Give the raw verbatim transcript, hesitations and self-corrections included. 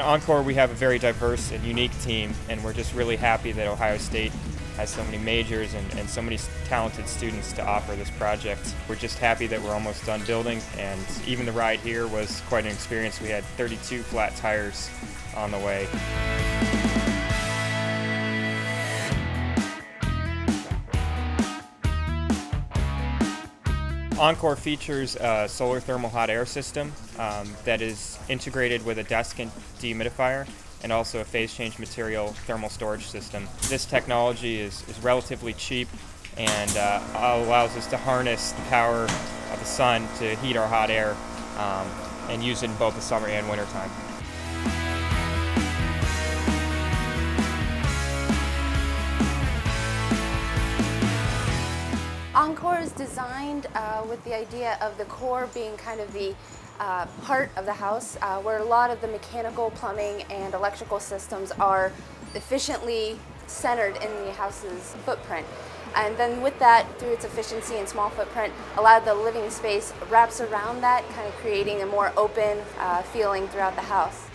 Encore, we have a very diverse and unique team, and we're just really happy that Ohio State has so many majors and, and so many talented students to offer this project. We're just happy that we're almost done building, and even the ride here was quite an experience. We had thirty-two flat tires on the way. Encore features a solar thermal hot air system um, that is integrated with a desk and dehumidifier, and also a phase change material thermal storage system. This technology is, is relatively cheap and uh, allows us to harness the power of the sun to heat our hot air um, and use it in both the summer and winter time. Encore is designed uh, with the idea of the core being kind of the uh, heart of the house, uh, where a lot of the mechanical, plumbing, and electrical systems are efficiently centered in the house's footprint. And then with that, through its efficiency and small footprint, a lot of the living space wraps around that, kind of creating a more open uh, feeling throughout the house.